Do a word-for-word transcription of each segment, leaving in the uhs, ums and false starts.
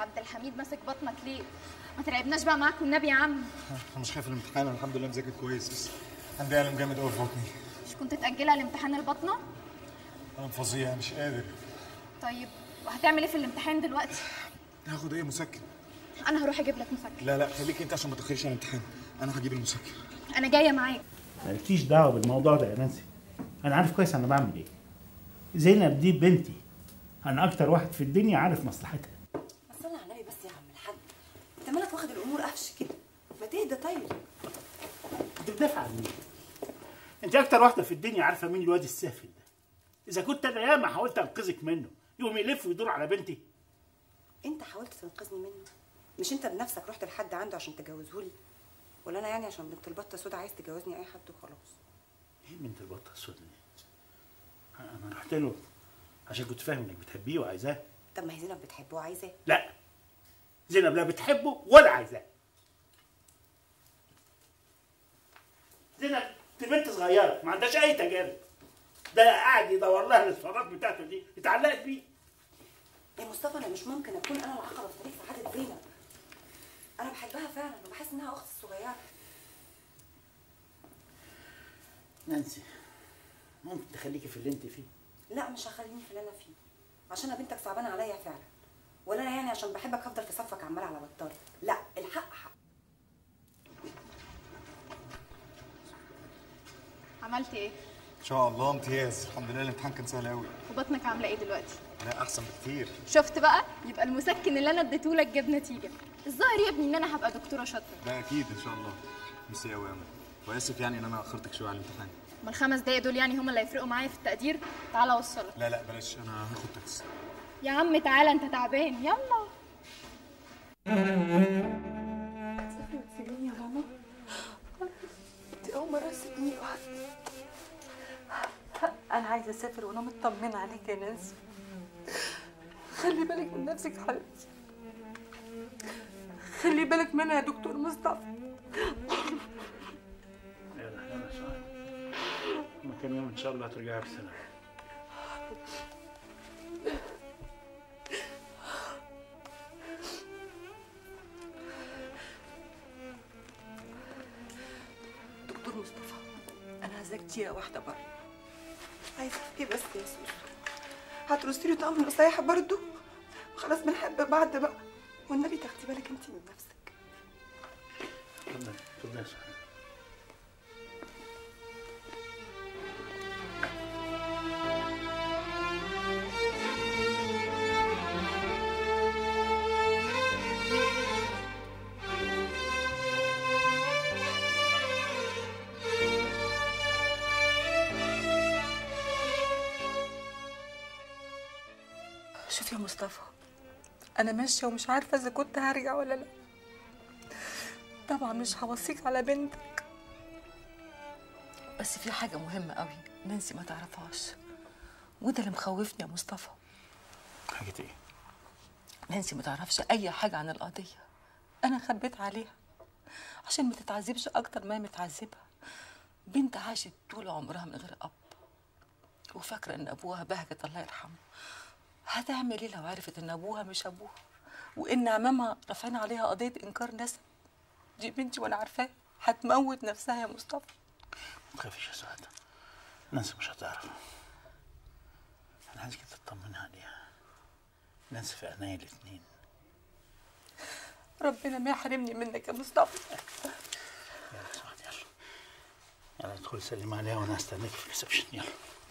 عبد الحميد ماسك بطنك ليه؟ ما تلعبناش بقى معاك والنبي يا عم. انا مش خايف الامتحان، انا الحمد لله مذاكر كويس، بس عندي ألم جامد قوي في بطني. مش كنت تأجلها لامتحان البطنة؟ ألم فظيع مش قادر. طيب وهتعمل ايه في الامتحان دلوقتي؟ هاخد ايه؟ مسكن. انا هروح اجيب لك مسكن. لا لا خليك انت عشان ما تاخرش على الامتحان، انا هجيب المسكن. انا جايه معاك. مالكيش دعوه بالموضوع ده يا نانسي، انا عارف كويس انا بعمل ايه. زينب دي بنتي، انا اكتر واحد في الدنيا عارف مصلحتها. بس صلي على النبي بس يا عم الحاج، انت مالك واخد الامور قفش كده؟ ما تهدى طيب. انت بتدافع عن مين؟ انت اكتر واحده في الدنيا عارفه مين الواد السافل ده. اذا كنت انا ياما حاولت انقذك منه يقوم يلف ويدور على بنتي. انت حاولت تنقذني منه؟ مش انت بنفسك رحت لحد عنده عشان تجوزهولي؟ ولا انا يعني عشان بنت البطه سودا عايز تجوزني اي حد وخلاص؟ ايه بنت البطه السودا دي؟ انا رحت له عشان كنت فاهم انك بتحبيه وعايزاه. طب ما هي زينب بتحبه وعايزاه. لا، زينب لا بتحبه ولا عايزاه. زينب دي بنت صغيره ما عندهاش اي تجارب، ده قاعد يدور لها الاسفارات بتاعته دي اتعلقت بيه. يا مصطفى انا مش ممكن اكون انا العقبه في طريق سعاده زينب. انا بحبها فعلا وبحس انها اختي الصغيره. نانسي ممكن تخليكي في اللي انت فيه؟ لا مش هخليني في اللي انا فيه، عشان انا بنتك صعبانه عليا فعلا، ولا انا يعني عشان بحبك هفضل في صفك عمال على بطال. لا الحق حق. عملت ايه؟ ان شاء الله امتياز، الحمد لله الامتحان كان سهل قوي. وبطنك عامله ايه دلوقتي؟ لا احسن بكتير. شفت بقى؟ يبقى المسكن اللي انا اديتهولك جاب نتيجه. الظاهر يا ابني ان انا هبقى دكتوره شاطره. ده اكيد ان شاء الله. ميرسي قوي يا امل، واسف يعني ان انا اخرتك شويه على الامتحان. ما الخمس دقايق دول يعني هم اللي هيفرقوا معايا في التقدير؟ تعالى اوصلك. لا لا بلاش، انا هاخد تاكسي. يا عم تعالى انت تعبان، يلا. تسافري وتسيبيني يا ماما؟ دي اول مره تسيبيني لوحدي. انا عايزه اسافر وانا مطمنه عليك يا نانسي. خلي بالك من نفسك يا حبيبتي، خلي بالك منها يا دكتور مصطفى. يلا يلا سعاد، هما كام يوم ان شاء الله هترجعي بسلامه. دكتور مصطفى انا عايزاك دقيقه واحده بره. عايزه ايه بس يا سوسو؟ هترصي لي طقم نصايح برضه؟ خلاص بنحب بعض بقى، والنبي تاخدي بالك انت من نفسك. اتفضلي اتفضلي يا سعاد. شوف يا مصطفى، أنا ماشية ومش عارفة إذا كنت هرجع ولا لأ. طبعا مش هوصيك على بنتك، بس في حاجة مهمة قوي نانسي ما تعرفهاش، وده اللي مخوفني يا مصطفى. حاجة إيه؟ نانسي ما تعرفش أي حاجة عن القضية، أنا خبيت عليها عشان ما تتعذبش أكتر ما هي متعذبة. بنت عاشت طول عمرها من غير أب، وفاكرة إن أبوها بهجت الله يرحمه. هتعمل ايه لو عرفت ان ابوها مش ابوها، وان عمامها رافعين عليها قضيه انكار نسب؟ دي بنتي وانا عارفاها هتموت نفسها يا مصطفى. ما تخافيش يا سعاد، نانسي مش هتعرف. انا عايزك تطمني عليها، نانسي في عينيا الاتنين. ربنا ما يحرمني منك يا مصطفى. يلا يا سعاد يلا يلا ادخلي سلمي عليها وانا هستناك في الريسبشن. يلا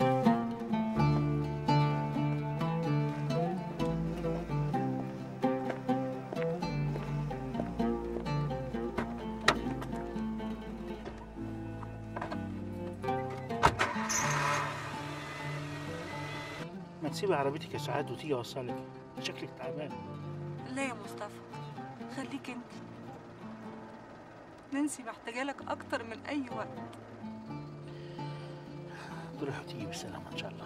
ما تسيبي عربيتك يا سعاد وتيجي اوصلك، شكلك تعبان. لا يا مصطفى خليك انت، نانسي محتاجه لك اكتر من اي وقت. تروحي وتيجي بالسلامه ان شاء الله.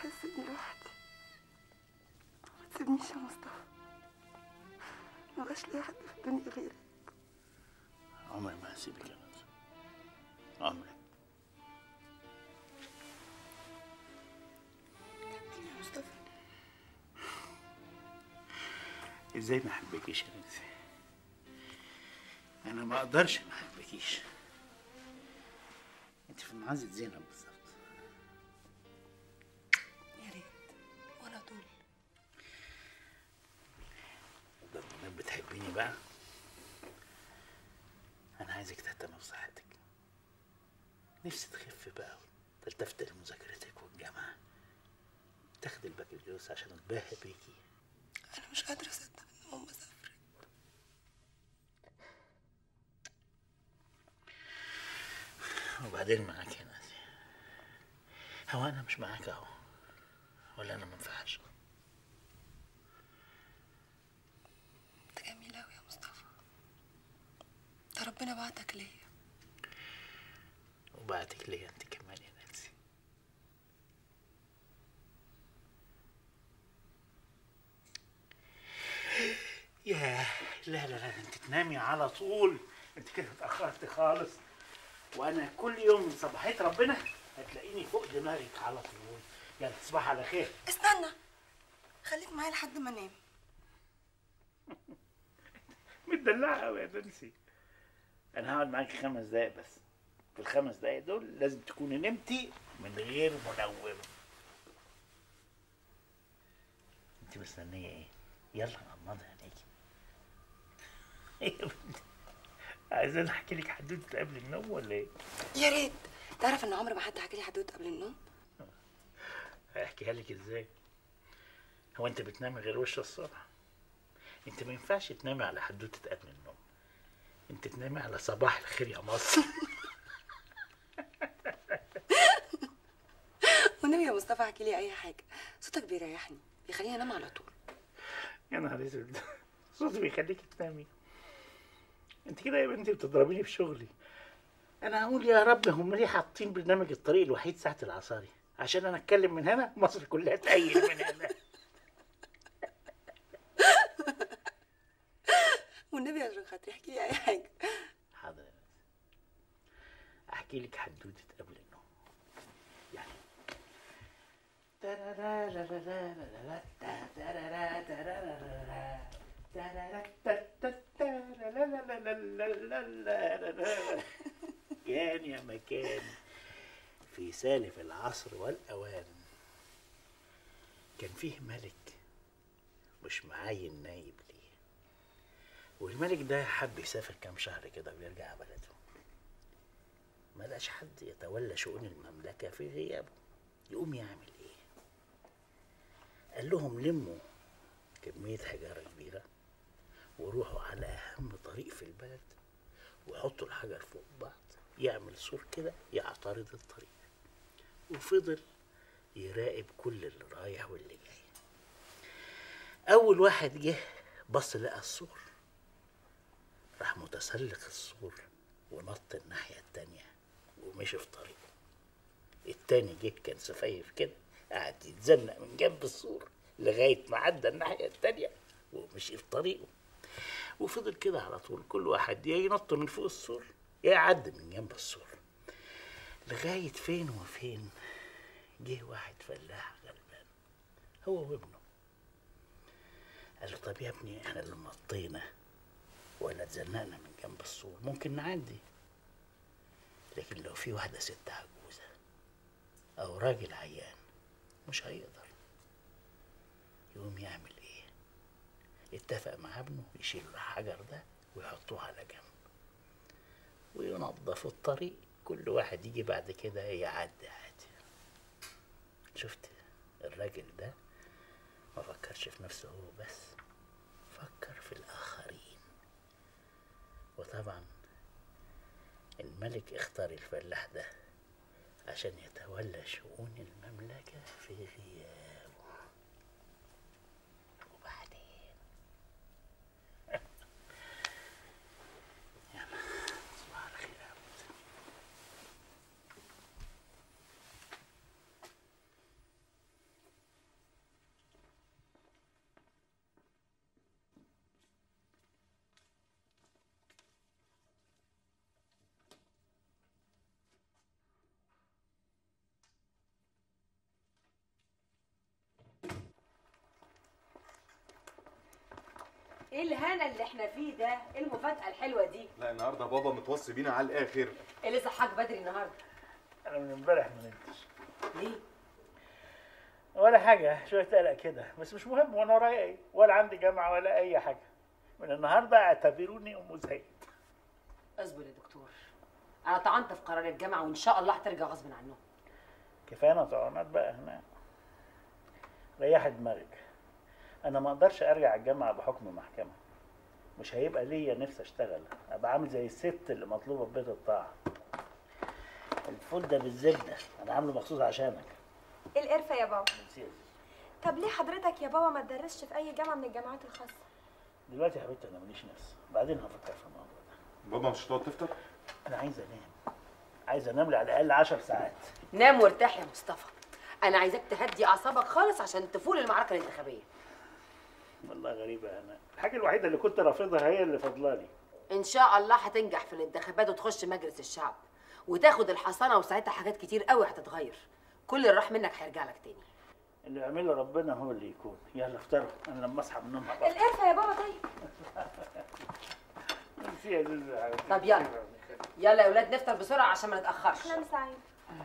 تسيبني لوحدي، ما تسيبنيش يا مصطفى، مبقاش ليا حد في الدنيا غيرك. عمري ما هسيبك يا ناس، عمري. يا مصطفى ازاي ما احبكيش يا نانسي؟ انا ما اقدرش ما احبكيش. انت في معزة زينب بالظبط. يا ريت ولا طول. طب ما بتحبيني بقى، انا عايزك تهتم بصحتك. نفسي تخف بقى وتلتفت لمذاكرتك والجامعة، تاخد البكالوريوس عشان اتباهى بيكي. انا مش قادره اصدق ان ماما سافرت. وبعدين معاك يا نادي، هو انا مش معاك اهو، ولا انا منفعش؟ انت جميل اوي يا مصطفى، ده ربنا بعتك ليا. وبعتك ليا انت كمان يا نانسي. ياه، لا لا لا، انت تنامي على طول، انت كده اتأخرت خالص، وانا كل يوم من صباحية ربنا هتلاقيني فوق دماغك على طول. يلا تصبح على خير. استنى، خليك معايا لحد ما انام. متدلعة قوي يا نانسي. انا هقعد معاكي خمس دقايق بس، في الخمس دقايق دول لازم تكوني نمتي من غير منوم. انت مستنية ايه؟ يلا غمضي عينيكي. ايه يا بنتي؟ عايزاني احكي لك حدوته قبل النوم ولا ايه؟ يا ريت. تعرف ان عمر ما حد حكى لي حدوته قبل النوم؟ هحكيها لك ازاي؟ هو انت بتنامي غير وش الصبح؟ انت ما ينفعش تنامي على حدوته قبل النوم، انت تنامي على صباح الخير يا مصر. والنبي يا مصطفى احكي لي اي حاجه، صوتك بيريحني، بيخليني انام على طول. يا نهار اسود، صوتي بيخليكي تنامي؟ انت كده يا بنتي بتضربيني في شغلي. انا اقول يا رب هم ليه حاطين برنامج الطريق الوحيد ساعة العصاري؟ عشان انا اتكلم من هنا مصر كلها تقيل من هنا. والنبي عشان خاطري احكي لي اي حاجه. حاضر يا بنتي، احكي لك حدوته قبل النوم. يعني كان يا مكان في سالف العصر والأوان، كان فيه ملك مش معين نايب ليه، والملك ده حب يسافر كام شهر كده ويرجع بلده. ملقاش حد يتولى شؤون المملكة في غيابه، يقوم يعمل ايه؟ قال لهم لموا كمية حجارة كبيرة وروحوا على أهم طريق في البلد وحطوا الحجر فوق بعض يعمل سور كده يعترض الطريق، وفضل يراقب كل اللي رايح واللي جاي. أول واحد جه بص لقى السور، راح متسلق السور ونط الناحية التانية ومشي في طريقه. التاني جه كان سفيف كده، قعد يتزنق من جنب السور لغاية ما عدى الناحية التانية ومشي في طريقه. وفضل كده على طول، كل واحد يا ينط من فوق السور يا يعدي من جنب السور، لغاية فين وفين جه واحد فلاح غلبان هو وابنه. قال له طب يا ابني احنا اللي نطينا ولا اتزنقنا من جنب السور ممكن نعدي، لكن لو في واحدة ست عجوزة أو راجل عيان مش هيقدر. يقوم يعمل ايه؟ اتفق مع ابنه يشيلوا الحجر ده ويحطوه على جنب وينظفوا الطريق، كل واحد يجي بعد كده يعدي عادي. شفت الراجل ده ما فكرش في نفسه هو بس، فكر في الآخرين. وطبعا الملك اختار الفلاح ده عشان يتولى شؤون المملكة في غيابه. وبعدين يلا صباح الخير يا عبد. ايه الهنا اللي احنا فيه ده؟ ايه المفاجأة الحلوة دي؟ لا النهارده بابا متوصي بينا على الاخر. ايه اللي صحاك بدري النهارده؟ انا من امبارح ما نمتش. ليه؟ ولا حاجه، شويه قلق كده، بس مش مهم. وانا ورايا ايه؟ ولا عندي جامعه ولا اي حاجه. من النهارده اعتبروني ام زهيد. اصبر يا دكتور، انا طعنت في قرار الجامعه وان شاء الله هترجع غصب عنهم. كفايه طعنات بقى هنا. ريحي دماغك. انا ما اقدرش ارجع الجامعه بحكم محكمه. مش هيبقى ليا نفسي اشتغل، ابقى عامل زي الست اللي مطلوبه في بيت الطاعه. الفول ده بالزبده انا عامله مخصوص عشانك. القرفة يا بابا. نسيت. طب ليه حضرتك يا بابا ما تدرسش في أي جامعة من الجامعات الخاصة؟ دلوقتي يا حبيبتي انا ماليش نفس، بعدين هفكر في الموضوع ده. بابا مش هتقعد تفطر؟ انا عايز انام. عايز انام لي على الاقل عشر ساعات. نام وارتاح يا مصطفى، انا عايزاك تهدي اعصابك خالص عشان تفول المعركه الانتخابيه. والله غريبه انا، الحاجه الوحيده اللي كنت رافضها هي اللي فاضلالي. ان شاء الله هتنجح في الانتخابات وتخش مجلس الشعب وتاخد الحصانه، وساعتها حاجات كتير قوي هتتغير. كل اللي راح منك هيرجع لك تاني. اللي يعمله ربنا هو اللي يكون. يلا افطروا، انا لما اصحى من النوم هبقى. القرفة يا بابا. طيب ميرسي يا زوزو يا حبيبتي. طب يلا يلا يا ولاد نفطر بسرعه عشان ما نتاخرش. نام سعيد.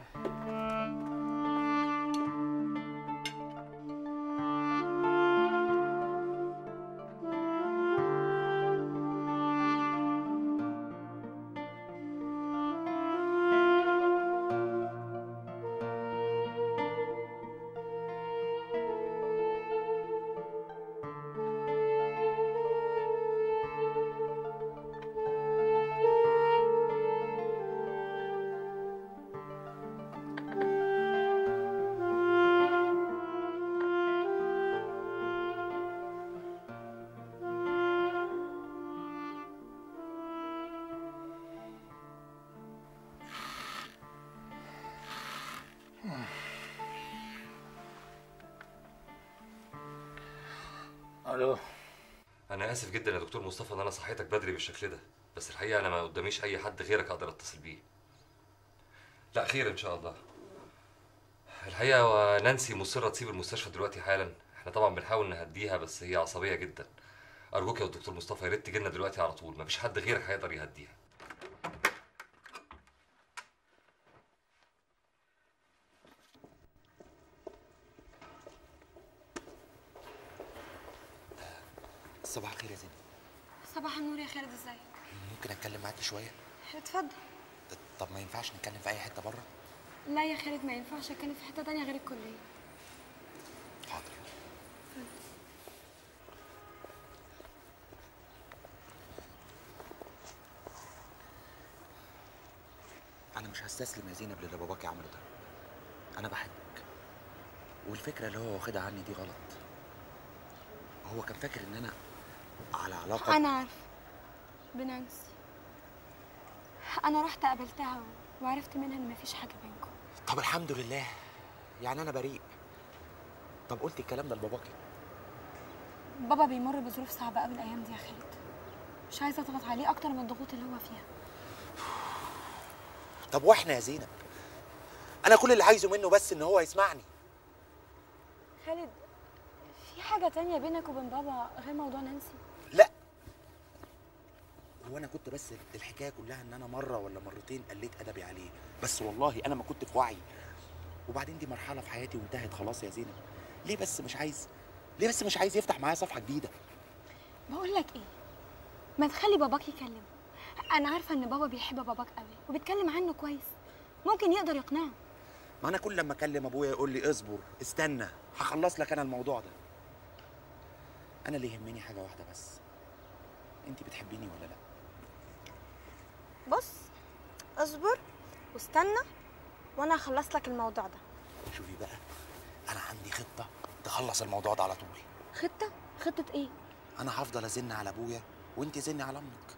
الو. انا اسف جدا يا دكتور مصطفى ان انا صحيتك بدري بالشكل ده، بس الحقيقه انا ما قداميش اي حد غيرك اقدر اتصل بيه. لا خير ان شاء الله. الحقيقه ونانسي مصره تسيب المستشفى دلوقتي حالا. احنا طبعا بنحاول نهديها بس هي عصبيه جدا. ارجوك يا دكتور مصطفى يا ريت تجي لنا دلوقتي على طول، مفيش حد غيرك هيقدر يهديها. صباح الخير يا زينب. صباح النور يا خالد، ازيك؟ ممكن اتكلم معاكي شويه؟ اتفضل. طب ما ينفعش نتكلم في اي حته بره؟ لا يا خالد، ما ينفعش اتكلم في حته تانية غير الكليه. حاضر. انا مش هستسلم يا زينب للي باباكي عمله ده. انا بحبك، والفكره اللي هو واخدها عني دي غلط. هو كان فاكر ان انا على علاقه. انا عارفه بنانسي. انا رحت قابلتها وعرفت منها ان مفيش حاجه بينكم. طب الحمد لله، يعني انا بريء. طب قلت الكلام ده لباباكي؟ بابا بيمر بظروف صعبه قوي الايام دي يا خالد، مش عايزه اضغط عليه اكتر من الضغوط اللي هو فيها. طب واحنا يا زينب؟ انا كل اللي عايزه منه بس ان هو يسمعني. خالد، في حاجه تانية بينك وبين بابا غير موضوع نانسي؟ لا، هو انا كنت بس الحكايه كلها ان انا مره ولا مرتين قلت ادبي عليه، بس والله انا ما كنت في وعي. وبعدين دي مرحله في حياتي وانتهت خلاص يا زينب. ليه بس مش عايز ليه بس مش عايز يفتح معايا صفحه جديده؟ بقول لك ايه، ما تخلي باباك يكلمه. انا عارفه ان بابا بيحب باباك قوي وبيتكلم عنه كويس، ممكن يقدر يقنعه. ما انا كل لما اكلم ابويا يقول لي اصبر استنى هخلص لك انا الموضوع ده. انا اللي يهمني حاجه واحده بس، انت بتحبيني ولا لا؟ بص، اصبر واستنى وانا هخلص لك الموضوع ده. شوفي بقى، انا عندي خطه تخلص الموضوع ده على طول. خطه؟ خطه ايه؟ انا هفضل ازن على ابويا وانت زني على امك.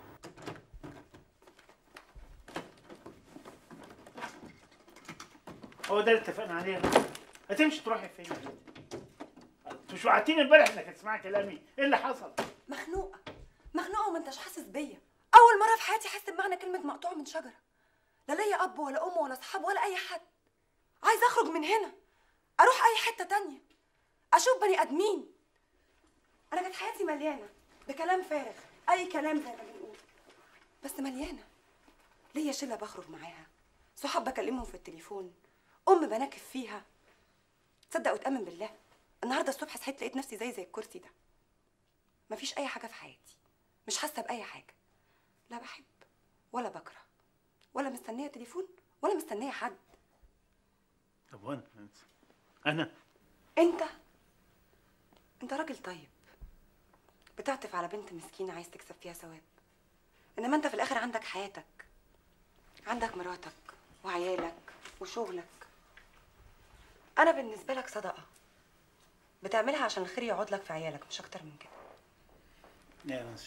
هو ده اللي اتفقنا عليه. هتمشي تروحي فين يا بنتي؟ انتوا مش وعدتيني امبارح انك هتسمعي كلامي، ايه اللي حصل؟ مخنوقه مخنوقه وما انتش حاسس بيا. اول مره في حياتي احس بمعنى كلمه مقطوع من شجره. لا ليا اب ولا ام ولا اصحاب ولا اي حد. عايزه اخرج من هنا، اروح اي حته تانية، اشوف بني ادمين. انا كانت حياتي مليانه، ده كلام فارغ، اي كلام زي ما بنقول. بس مليانه، ليا شله بخرج معاها، صحاب بكلمهم في التليفون، ام بناكف فيها. تصدق وتامن بالله النهارده الصبح صحيت لقيت نفسي زي زي الكرسي ده. مفيش اي حاجه في حياتي، مش حاسه باي حاجه، لا بحب ولا بكره ولا مستنيه تليفون ولا مستنيه حد. طب وانا انا انت انت راجل طيب، بتعطف على بنت مسكينه عايز تكسب فيها ثواب، انما انت في الاخر عندك حياتك، عندك مراتك وعيالك وشغلك. انا بالنسبه لك صدقه بتعملها عشان الخير يقعد لك في عيالك، مش اكتر من كده. يا نانسي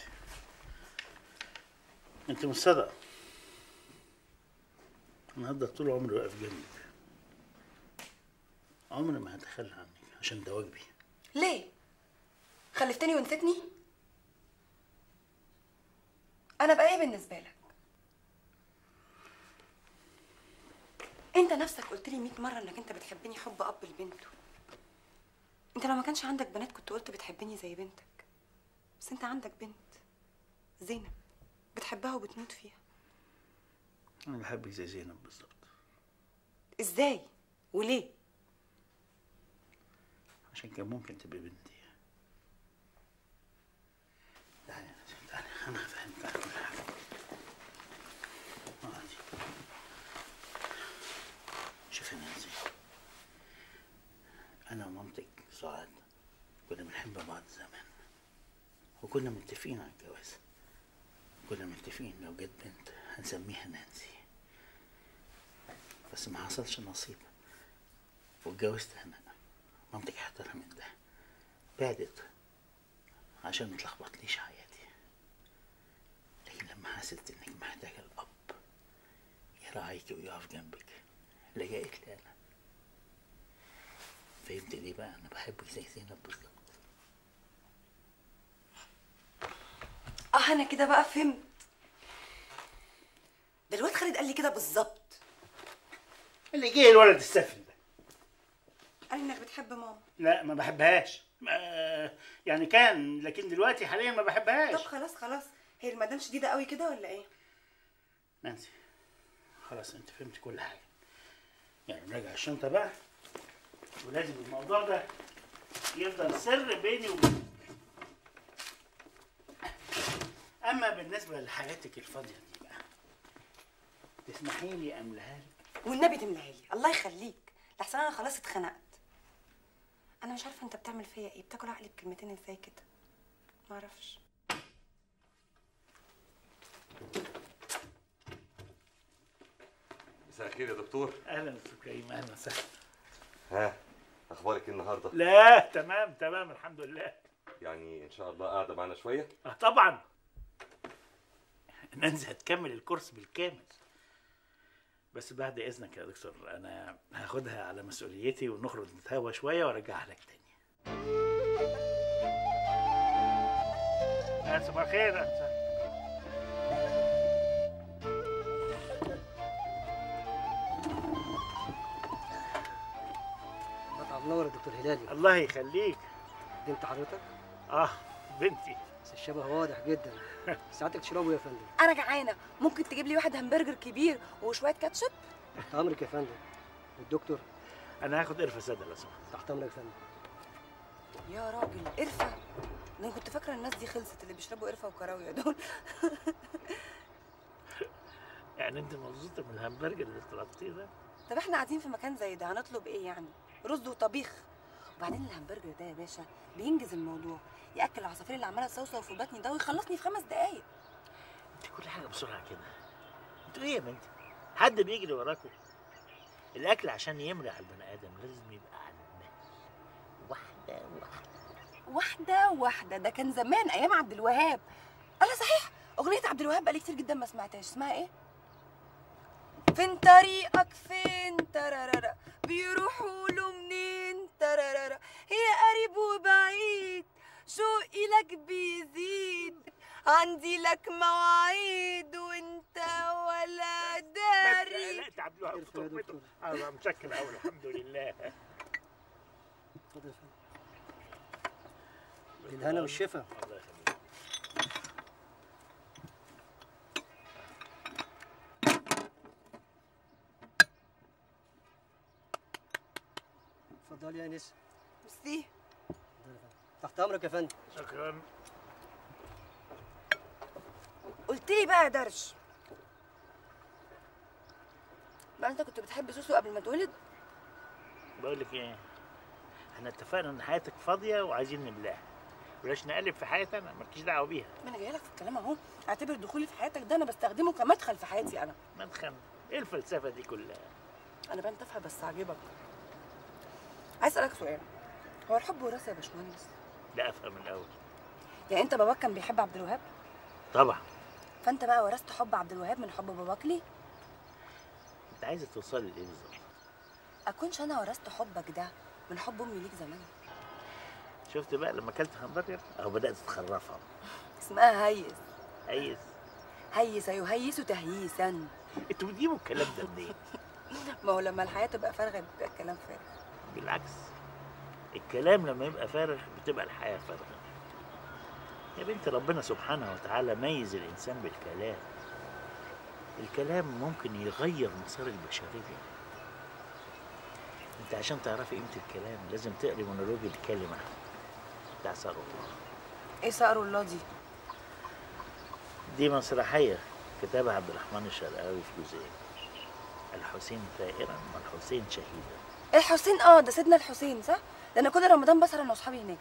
انت مش صادقه. انا هفضل طول عمري واقف جنبك، عمري ما هتخلى عنك عشان ده واجبي. ليه؟ خلفتني ونسيتني؟ انا بقى ايه بالنسبه لك؟ انت نفسك قلت لي مية مره انك انت بتحبني حب اب لبنته. انت لو ما كانش عندك بنات كنت قلت بتحبني زي بنتك، بس انت عندك بنت زينب بتحبها وبتموت فيها. انا بحبك زي زينب بالظبط. ازاي وليه؟ عشان كان ممكن تبقي بنتي. تعالي تعالي انا هفهمك على كل حاجه. اقعدي. شوفي يا نانسي، انا ومامتك سعاد كنا بنحب بعض زمان، وكنا متفقين على الجواز. كنا متفقين لو جت بنت هنسميها نانسي، بس ما حصلش نصيب واتجوزت هنا. مامتك احترمت ده، بعدت عشان متلخبطليش حياتي، لكن لما حست انك محتاجه الاب يراعيكي ويقف جنبك لجأت لي انا. فهمت ليه بقى انا بحبك زي زينب بالظبط. اه انا كده بقى فهمت. ده الواد خالد قال لي كده بالظبط. اللي جه الولد السافل ده قال انك بتحب ماما. لا ما بحبهاش، ما يعني كان، لكن دلوقتي حاليا ما بحبهاش. طب خلاص خلاص، هي المدام شديده قوي كده ولا ايه؟ نانسي خلاص انت فهمت كل حاجه، يعني نراجع الشنطه بقى، ولازم الموضوع ده يفضل سر بيني وبينك. اما بالنسبه لحياتك الفاضيه دي بقى، تسمحي لي املاها لك؟ والنبي تملاها لي، الله يخليك، لحسن انا خلاص اتخنقت. انا مش عارفه انت بتعمل فيا ايه، بتاكل عقلي بكلمتين ازاي كده؟ ما اعرفش. مساء الخير يا دكتور. اهلا استاذ كريم، اهلا وسهلا. ها اخبارك ايه النهارده؟ لا تمام تمام الحمد لله. يعني ان شاء الله قاعده معانا شويه؟ اه طبعا. نانسي هتكمل الكورس بالكامل، بس بعد اذنك يا دكتور انا هاخدها على مسؤوليتي ونخرج نتهوى شويه وارجعها لك تاني. صباح الخير. مطعم منور يا دكتور هلالي. الله يخليك. بنت حضرتك؟ اه بنتي. بس الشبه واضح جدا. ساعتك تشربوا يا فندم. انا جعانه، ممكن تجيب لي واحد همبرجر كبير وشويه كاتشب؟ تحت امرك يا فندم. والدكتور؟ انا هاخد قرفه ساده لو سمحت. تحت امرك يا فندم. يا راجل قرفه؟ انا كنت فاكره الناس دي خلصت، اللي بيشربوا قرفه وكراويه دول. يعني انت مبسوطه من الهمبرجر اللي طلبتيه ده؟ طب احنا قاعدين في مكان زي ده هنطلب ايه يعني؟ رز وطبيخ. وبعدين الهمبرجر ده يا باشا بينجز الموضوع، ياكل العصافير اللي عماله تصوصو في بطني ده ويخلصني في خمس دقايق. انت كل حاجه بسرعه كده. انتوا ايه يا بنتي؟ حد بيجري وراكم؟ الاكل عشان يمرح البني ادم لازم يبقى على المهل، واحده واحده واحده واحده. ده كان زمان ايام عبد الوهاب. انا صحيح اغنيه عبد الوهاب بقالي كتير جدا ما سمعتهاش، اسمها ايه؟ فين طريقك فين ترارارا، بيروحوا له منين ترارارا، هي قريب وبعيد شوقي لك بيزيد، عندي لك مواعيد وانت ولا داري. لا لا عبد الوهاب في تربته. انا متشكر قوي الحمد لله. اتفضل يا فندم. بالهنا والشفا. الله يخليك. اتفضلي يا نسا. ميرسي. تحت امرك يا فندم. شكرا. قلت لي بقى يا درش، بقى انت كنت بتحب سوسو قبل ما تولد؟ بقول لك ايه، احنا اتفقنا ان حياتك فاضيه وعايزين نملاها، بلاش نقلب في حياتي انا، مالكيش دعوه بيها. ما انا جايه لك في الكلام اهو، اعتبر دخولي في حياتك ده انا بستخدمه كمدخل في حياتي انا. مدخل؟ ايه الفلسفه دي كلها؟ انا بنت تافهه بس عاجبك. عايز اسالك سؤال، هو الحب وراثه يا باشمهندس؟ لا افهم الاول. يعني انت باباك كان بيحب عبد الوهاب؟ طبعا. فانت بقى ورثت حب عبد الوهاب من حب باباك ليه؟ انت عايزه توصلي لايه بالظبط؟ اكونش انا ورثت حبك ده من حب امي ليك زمان؟ شفت بقى لما اكلت همبرجر اهو بدات تخرفها. اسمها هيس. هيس؟ هيس يهيس تهييسا. انتوا بتجيبوا الكلام ده منين؟ ما هو لما الحياه تبقى فارغه بيبقى الكلام فارغ. بالعكس، الكلام لما يبقى فارغ بتبقى الحياه فارغه. يا بنت ربنا سبحانه وتعالى ميز الانسان بالكلام. الكلام ممكن يغير مسار البشريه. انت عشان تعرفي قيمه الكلام لازم تقري مونولوج الكلمه بتاع صقر الله. ايه صقر الله دي؟ دي مسرحيه كتبها عبد الرحمن الشرقاوي في جزئين، الحسين ثائرا والحسين شهيدا. الحسين اه ده سيدنا الحسين صح؟ ده انا كل رمضان بسهر انا واصحابي هناك.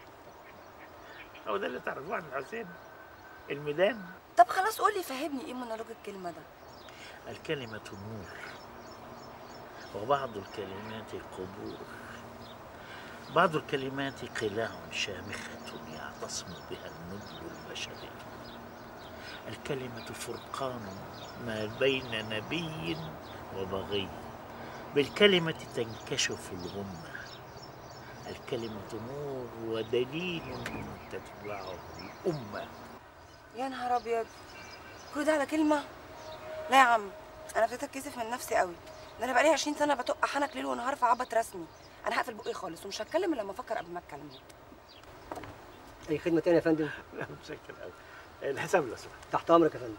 هو ده اللي تعرفوه عن الحسين؟ الميدان. طب خلاص قولي فهمني ايه مونولوج الكلمه ده؟ الكلمة نور وبعض الكلمات قبور، بعض الكلمات قلاع شامخة يعتصم بها النبل البشري. الكلمة فرقان ما بين نبي وبغي، بالكلمة تنكشف الغمة. الكلمة نور ودليل تتبعه الأمة. يا نهار ابيض، كل ده على كلمه؟ لا يا عم، انا ابتديت اتكسف من نفسي قوي. ده انا بقالي عشرين سنه بتق حنك ليل ونهار في عبط رسمي. انا هقفل بقي خالص ومش هتكلم الا لما افكر قبل ما اتكلم. اي خدمه تانية يا فندم؟ لا متشكر قوي. الحساب لو سمحت. تحت امرك يا فندم.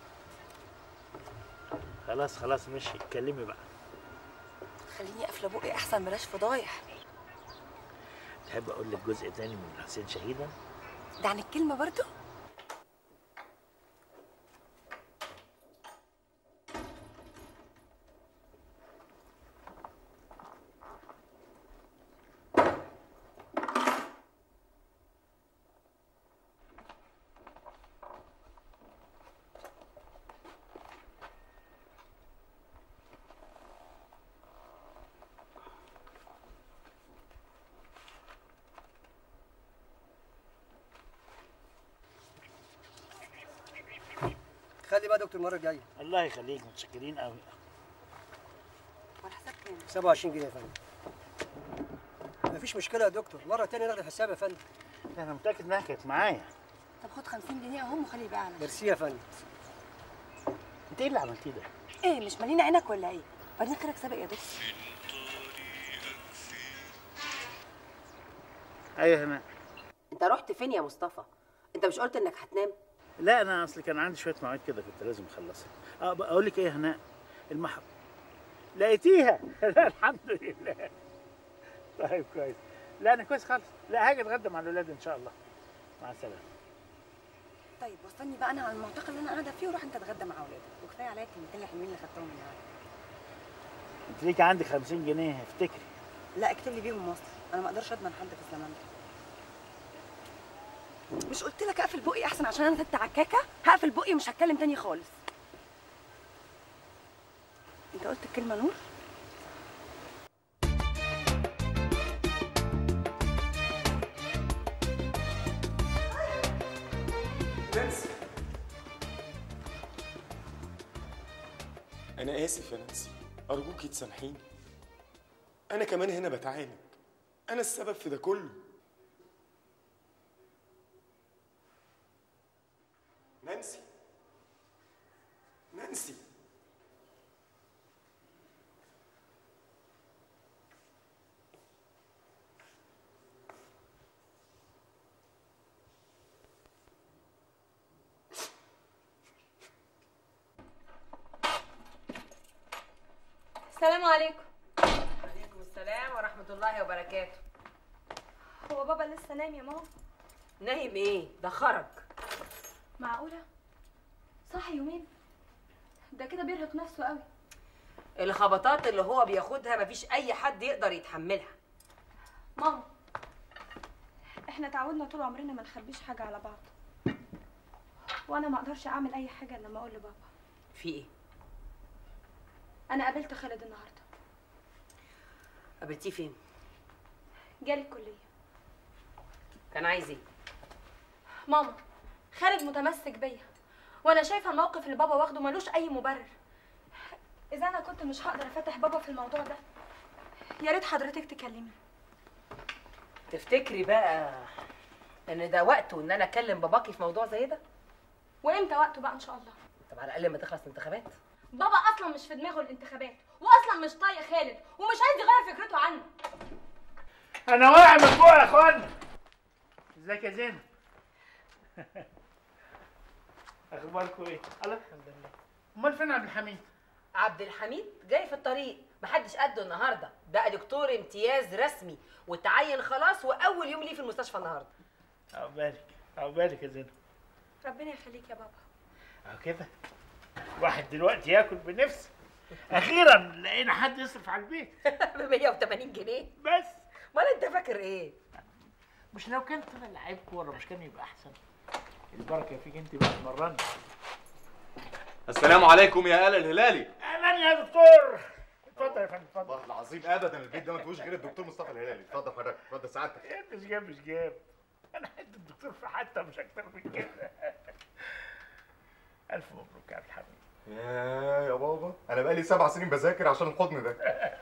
خلاص خلاص ماشي، اتكلمي بقى. خليني قافله بقي احسن، بلاش فضايح. تحب اقول لك جزء تاني من الحسين شهيدا؟ ده عن الكلمه برضو؟ خلي بقى دكتور المره الجايه. الله يخليك، متشكرين قوي. والحساب كام؟ سبعة وعشرين جنيه يا فندم. مفيش مشكله يا دكتور، مره تانية ناخد الحساب يا فندم. انا متاكد انها كانت معايا. طب خد خمسين جنيه اهم وخلي الباقي على. ميرسي يا فندم. انت ايه اللي عملتيه ده؟ ايه مش مالين عينك ولا ايه؟ بعدين خيرك سابق يا دكتور. ايوه هنا. انت رحت فين يا مصطفى؟ انت مش قلت انك هتنام؟ لا انا اصل كان عندي شويه مواعيد كده كنت لازم اخلصها. اه اقول لك ايه يا هناء، المحر لقيتيها؟ لا الحمد لله. طيب كويس. لا انا كويس خالص. لا هاجي اتغدى مع الاولاد ان شاء الله. مع السلامه. طيب وصلني بقى انا على المعتقل اللي انا قاعده فيه وروح انت اتغدى مع اولادك، وكفايه عليا الكلمتين الحلوين اللي خدتهم النهارده. انت ليكي عندك خمسين جنيه افتكري. لا اكتب لي بيهم وصل، انا ما اقدرش اضمن حد في الزمان ده. مش قلت لك اقفل بقي احسن عشان انا ست عكاكه؟ هقفل بقي ومش هتكلم تاني خالص. انت قلت الكلمه نور؟ نانسي، أنا آسف يا نانسي، أرجوكي تسامحيني. أنا كمان هنا بتعالج، أنا السبب في ده كله. نانسي، نانسي، السلام عليكم. عليكم السلام. السلام ورحمة الله وبركاته. هو بابا لسه نايم يا ماما؟ نايم ايه؟ ده خرج. معقولة؟ صاحي يومين؟ ده كده بيرهق نفسه قوي. الخبطات اللي هو بياخدها مفيش أي حد يقدر يتحملها. ماما احنا تعودنا طول عمرنا ما نخبيش حاجة على بعض، وانا ما اقدرش اعمل اي حاجة لما اقول لبابا. في ايه؟ انا قابلت خالد النهارده. قابلتيه فين؟ جالي الكلية. كان عايز ايه؟ ماما خالد متمسك بيا، وانا شايفه الموقف اللي بابا واخده ملوش اي مبرر. اذا انا كنت مش هقدر افتح بابا في الموضوع ده، يا ريت حضرتك تكلمي. تفتكري بقى ان ده وقته ان انا اكلم باباكي في موضوع زي ده؟ وامتى وقته بقى ان شاء الله؟ طب على الاقل لما تخلص الانتخابات. بابا اصلا مش في دماغه الانتخابات، واصلا مش طايق خالد، ومش عايز يغير فكرته عنه. انا واقع من فوق يا اخوانا. ازيك يا زينب؟ اخباركم ايه؟ الله الحمد لله. امال فين عبد الحميد؟ عبد الحميد جاي في الطريق، محدش قده النهارده، ده دكتور امتياز رسمي وتعين خلاص، واول يوم ليه في المستشفى النهارده. عقبالك عقبالك يا زينب. ربنا يخليك يا بابا. اهو كده واحد دلوقتي ياكل بنفسه. اخيرا لقينا حد يصرف على البيت. ب مية وتمانين جنيه بس. امال انت فاكر ايه؟ مش لو كان طلع لعيب كوره مش كان يبقى احسن؟ البركه فيك انت بقى تمرني. السلام عليكم يا آل الهلالي. اهلا يا دكتور. اتفضل يا فندم اتفضل. والله العظيم ابدا البيت ده ما فيهوش غير الدكتور مصطفى الهلالي. اتفضل حضرتك، اتفضل سعادتك. مش جاب مش جاب. انا حد الدكتور في حتى مش اكتر من كده. الف مبروك يا عبد الحميد. يا يا بابا انا بقالي سبع سنين بذاكر عشان الحضن ده.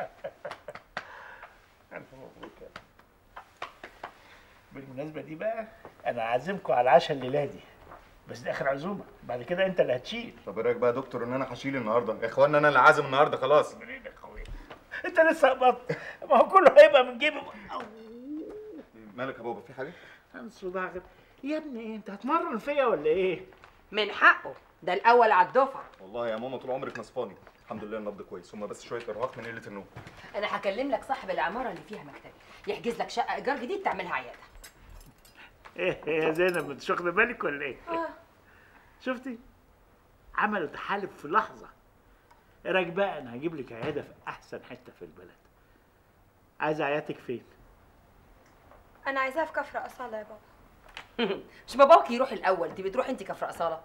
الف مبروك يا بالمناسبه دي بقى انا عازمكم على العشاء الليله دي، بس دي اخر عزومه، بعد كده انت اللي هتشيل. طب ايه رايك بقى يا دكتور ان انا هشيل النهارده؟ يا اخوانا انا اللي عازم النهارده خلاص. منين يا اخويا؟ انت لسه قبضت، ما هو كله هيبقى من جيبي. مالك يا بابا في حاجه؟ انا صداع كده يا ابني. ايه انت هتمرن فيا ولا ايه؟ من حقه، ده الاول على الدفعه. والله يا ماما طول عمرك نصفاني. الحمد لله النبض كويس، هما بس شويه ارهاق من قله النوم. انا هكلم لك صاحب العماره اللي فيها مكتبي يحجز لك شقه ايجار جديد تعملها عياده. ايه يا زينب انت مش واخده بالك ولا ايه؟ اه شفتي؟ عملوا تحالف في لحظه. ايه رايك بقى انا هجيب لك عياده في احسن حته في البلد. عايزه عيادتك فين؟ انا عايزاها في كفر اصاله يا بابا. مش باباك يروح الاول، تبي تروح انت كفر اصاله؟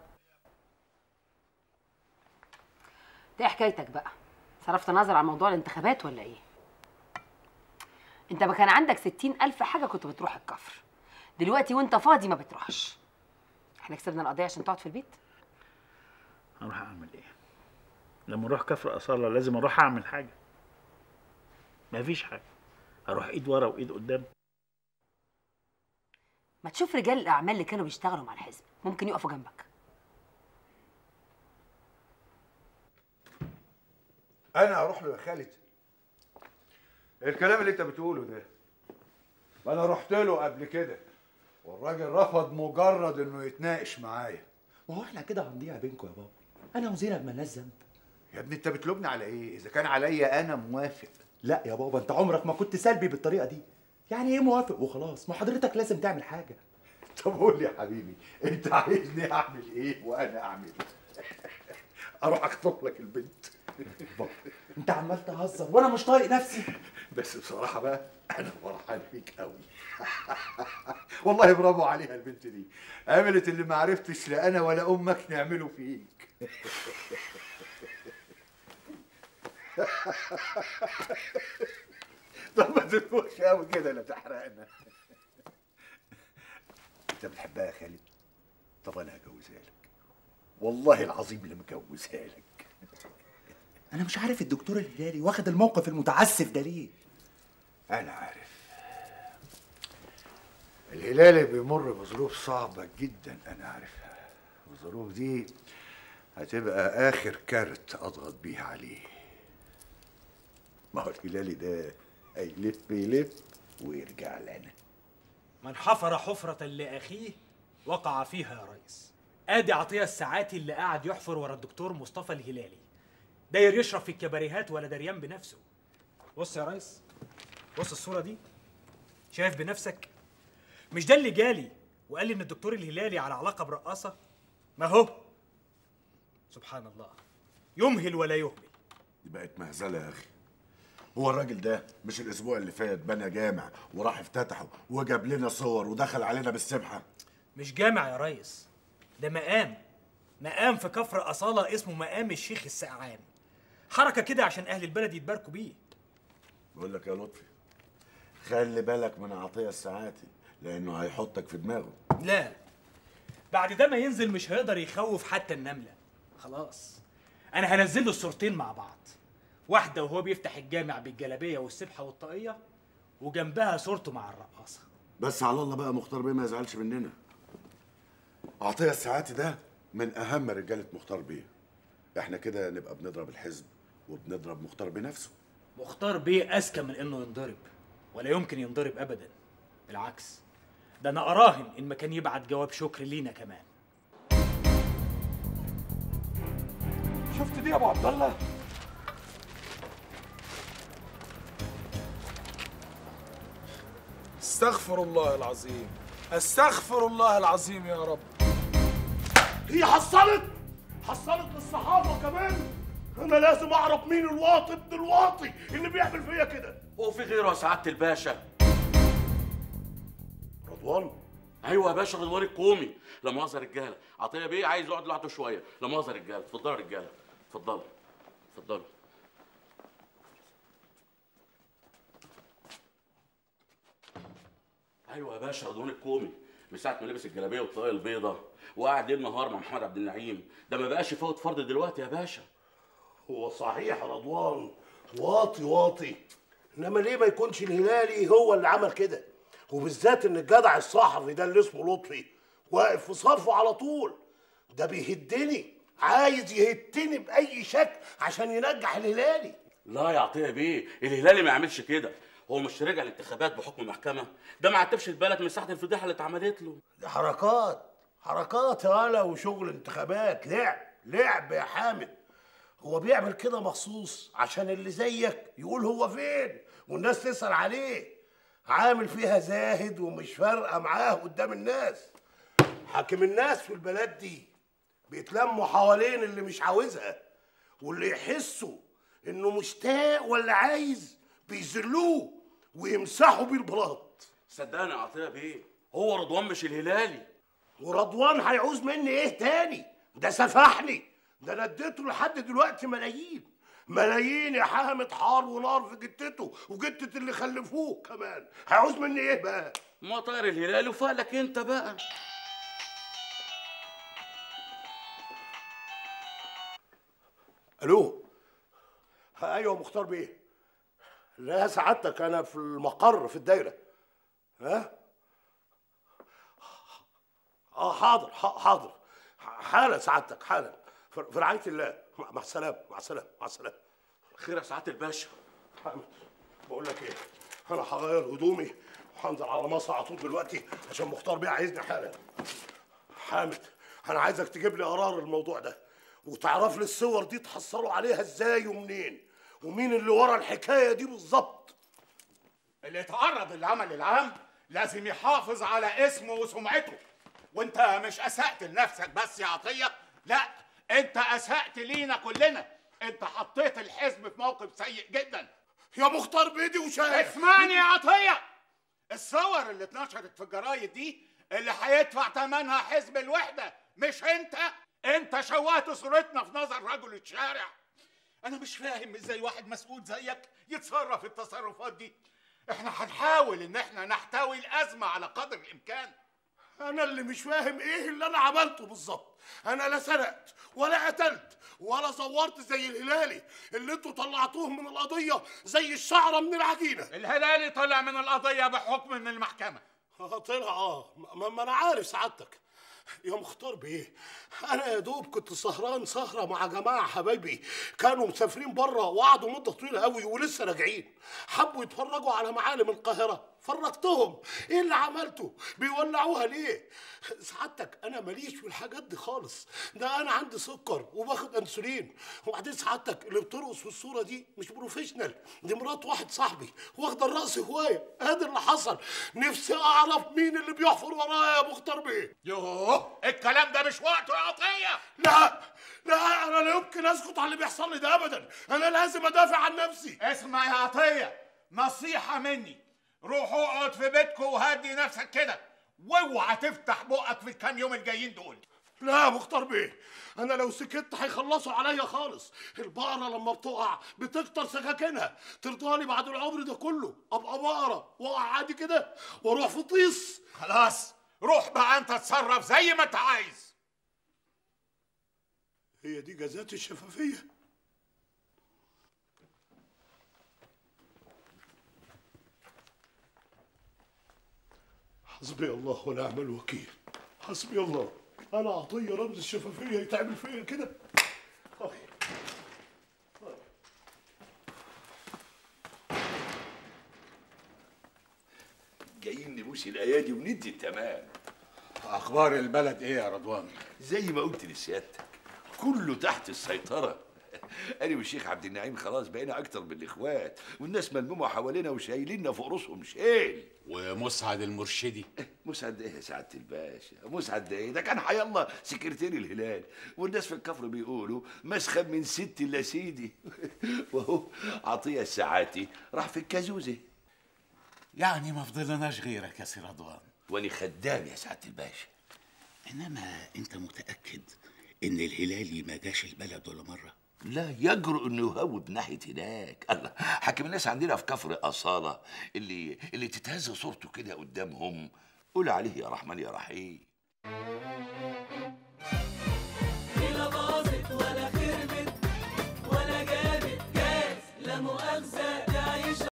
ده حكايتك بقى، صرفت نظر عن موضوع الانتخابات ولا ايه؟ انت ما كان عندك ستين الف حاجه كنت بتروح الكفر، دلوقتي وانت فاضي ما بتروحش. احنا كسبنا القضيه عشان تقعد في البيت؟ هروح اعمل ايه؟ لما اروح كفر اصاله لازم اروح اعمل حاجه. مفيش حاجه، اروح ايد ورا وايد قدام. ما تشوف رجال الاعمال اللي كانوا بيشتغلوا مع الحزب، ممكن يقفوا جنبك. انا اروح له يا خالد؟ الكلام اللي انت بتقوله ده، ما انا رحت له قبل كده والراجل رفض مجرد انه يتناقش معايا. ما هو احنا كده هنضيع بينكم يا بابا. انا وزينب مالناش ذنب. يا ابني انت بتلومني على ايه؟ اذا كان عليا انا موافق. لا يا بابا انت عمرك ما كنت سلبي بالطريقه دي. يعني ايه موافق وخلاص؟ ما حضرتك لازم تعمل حاجه. طب قول لي يا حبيبي انت عايزني اعمل ايه وانا اعمل ايه؟ اروح اخطب لك البنت؟ بابا انت عمال تهزر وانا مش طايق نفسي. بس بصراحه بقى انا فرحان فيك قوي. والله برافو عليها البنت دي، عملت اللي ما عرفتش لا انا ولا امك نعمله فيك. طب ما تروحش قوي كده لا تحرقنا. انت بتحبها يا خالد؟ طب انا هجوزها لك، والله العظيم اللي مجوزها لك. انا مش عارف الدكتور الهلالي واخد الموقف المتعسف ده ليه. انا عارف الهلالي بيمر بظروف صعبه جدا، انا عارفها. الظروف دي هتبقى اخر كارت اضغط بيها عليه. ما هو الهلالي ده هيلف يلف ويرجع لنا. من حفر حفرة لأخيه وقع فيها يا ريس. ادي عطية الساعاتي اللي قاعد يحفر ورا الدكتور مصطفى الهلالي، داير يشرب في الكباريهات ولا دريان بنفسه. بص يا ريس، بص الصوره دي، شايف بنفسك؟ مش ده اللي جالي وقال لي ان الدكتور الهلالي على علاقه برقاصه؟ ما هو سبحان الله، يمهل ولا يهمل. دي بقت مهزله يا اخي. هو الراجل ده مش الاسبوع اللي فات بنى جامع وراح افتتحه وجاب لنا صور ودخل علينا بالسبحه؟ مش جامع يا ريس، ده مقام. مقام في كفر أصالة اسمه مقام الشيخ السقعان. حركه كده عشان اهل البلد يتباركوا بيه. بقول لك يا لطفي، خلي بالك من عطيه الساعاتي لانه هيحطك في دماغه. لا، بعد ده ما ينزل مش هيقدر يخوف حتى النمله. خلاص انا هنزل له الصورتين مع بعض، واحده وهو بيفتح الجامع بالجلابيه والسبحه والطاقيه، وجنبها صورته مع الرقاصه. بس على الله بقى مختار بيه ما يزعلش مننا. عطيه الساعاتي ده من اهم رجاله مختار بيه. احنا كده نبقى بنضرب الحزب وبنضرب مختار بيه نفسه. مختار بيه اذكى من انه ينضرب، ولا يمكن ينضرب ابدا. بالعكس، ده انا اراهن ان ما كان يبعت جواب شكر لينا كمان. شفت دي يا ابو عبد الله؟ استغفر الله العظيم، استغفر الله العظيم يا رب. هي حصلت حصلت للصحافه كمان. انا لازم اعرف مين الواطي ابن الواطي اللي بيعمل فيا كده. هو في غيره يا سعاده الباشا؟ رضوان؟ ايوه يا باشا، رضوان الكومي. لا مؤاخذه رجاله، عطيه بيه عايز يقعد لوحده شويه. لا مؤاخذه رجاله، اتفضلوا يا رجاله، اتفضلوا اتفضلوا. ايوه يا باشا، رضوان الكومي من ساعه ما لبس الجلابيه والطاقيه البيضاء وقعد ليل نهار مع محمد عبد النعيم، ده ما بقاش يفوت فرد دلوقتي يا باشا. هو صحيح رضوان واطي واطي، انما ليه ما يكونش الهلالي هو اللي عمل كده؟ وبالذات ان الجدع الصحفي ده اللي اسمه لطفي واقف في صرفه على طول. ده بيهدني، عايز يهدني باي شكل عشان ينجح الهلالي. لا يا عطيه بيه، الهلالي ما يعملش كده. هو مش رجع الانتخابات بحكم محكمه؟ ده ما عتبش البلد من ساعه الفضيحه اللي اتعملت له. دي حركات حركات يالا وشغل انتخابات، لعب لعب يا حامد. هو بيعمل كده مخصوص عشان اللي زيك يقول هو فين والناس تسأل عليه. عامل فيها زاهد ومش فارقه معاه قدام الناس. حاكم الناس في البلد دي بيتلموا حوالين اللي مش عاوزها، واللي يحسوا انه مشتاق ولا عايز بيذلوه ويمسحوا بيه البلاط. صدقني يا عطيه بيه، هو رضوان مش الهلالي. ورضوان هيعوز مني ايه تاني؟ ده سفحني، ده انا اديته لحد دلوقتي ملايين ملايين يا حامد، حار ونار في جتته وجتة اللي خلفوه كمان. هيعوز مني ايه بقى؟ ما طاير الهلال وفالك انت بقى. الو. ايوه مختار بيه. لا سعادتك انا في المقر في الدايره. ها؟ اه حاضر حاضر حالا سعادتك حالا، في رعايه الله. مع السلامه مع السلامه مع السلامه. خير يا سعاده الباشا. حامد بقول لك ايه، انا هغير هدومي وهنزل على مصر على طول دلوقتي عشان مختار بيه عايزني حالا. حامد انا عايزك تجيب لي قرار الموضوع ده، وتعرف لي الصور دي تحصلوا عليها ازاي ومنين، ومين اللي ورا الحكايه دي بالظبط. اللي يتعرض للعمل العام لازم يحافظ على اسمه وسمعته. وانت مش اسأت لنفسك بس يا عطيه، لا انت اسأت لينا كلنا. انت حطيت الحزب في موقف سيء جدا يا مختار بيدي وشايف. اسمعني يا عطيه، الصور اللي اتنشرت في الجرايد دي اللي هيدفع ثمنها حزب الوحده مش انت. انت شوهت صورتنا في نظر رجل الشارع. انا مش فاهم ازاي واحد مسؤول زيك يتصرف التصرفات دي. احنا هنحاول ان احنا نحتوي الازمه على قدر الامكان. انا اللي مش فاهم ايه اللي انا عملته بالظبط. انا لا سرقت ولا قتلت ولا زورت زي الهلالي اللي انتوا طلعتوه من القضيه زي الشعره من العجينه. الهلالي طلع من القضيه بحكم من المحكمه. اه طلع اه ما, ما انا عارف سعادتك، يا مختار بيه، انا يا دوب كنت سهران سهره مع جماعه حبايبي كانوا مسافرين بره وقعدوا مده طويله قوي ولسه راجعين، حبوا يتفرجوا على معالم القاهره، فرجتهم. ايه اللي عملته؟ بيولعوها ليه؟ سعادتك انا ماليش في الحاجات دي خالص، ده انا عندي سكر وباخد انسولين. وبعدين سعادتك اللي بترقص في الصوره دي مش بروفيشنال، دي مرات واحد صاحبي واخده الرقص هوايه. ادي اللي حصل. نفسي اعرف مين اللي بيحفر ورايا يا مختار بيه. يوه الكلام ده مش وقته يا عطيه. لا لا، انا لا يمكن اسكت على اللي بيحصل لي ده ابدا، انا لازم ادافع عن نفسي. اسمع يا عطيه، نصيحه مني، روح اقعد في بيتكم وهدي نفسك كده، واوعى تفتح بقك في الكام يوم الجايين دول. لا يا مختار بيه، انا لو سكت هيخلصوا عليا خالص. البقره لما بتقع بتكتر سكاكينها، ترضاني بعد العمر ده كله ابقى بقره واقع عادي كده واروح في طيس؟ خلاص روح بقى انت اتصرف زي ما انت عايز. هي دي جزات الشفافيه. حسبي الله ونعم الوكيل، حسبي الله. انا عطيه رمز الشفافيه يتعمل فيا كده؟ جايين نبوس الايادي وندي التمام. اخبار البلد ايه يا رضوان؟ زي ما قلت لسيادتك كله تحت السيطره. انا والشيخ عبد النعيم خلاص بقينا اكتر من الاخوات، والناس ملمومه حوالينا وشايليننا فوق راسهم شيل. ومسعد المرشدي؟ مسعد ايه يا سعاده الباشا؟ مسعد ايه؟ ده كان حي الله سكرتير الهلال، والناس في الكفر بيقولوا مسخن من ست الا سيدي. وهو عطيه الساعاتي راح في الكازوزه. يعني ما فضلناش غيرك يا سي رضوان. واني خدام يا سعاده الباشا. انما انت متاكد ان الهلالي ما جاش البلد ولا مره؟ لا يجرؤ انه يهوب ناحيه هناك. الله، حاكم الناس عندنا في كفر اصاله اللي اللي تتهز صورته كده قدامهم قول عليه يا رحمن يا رحيم. لا باظت ولا خربت ولا جابت جاز، لا مؤاخذه تعيش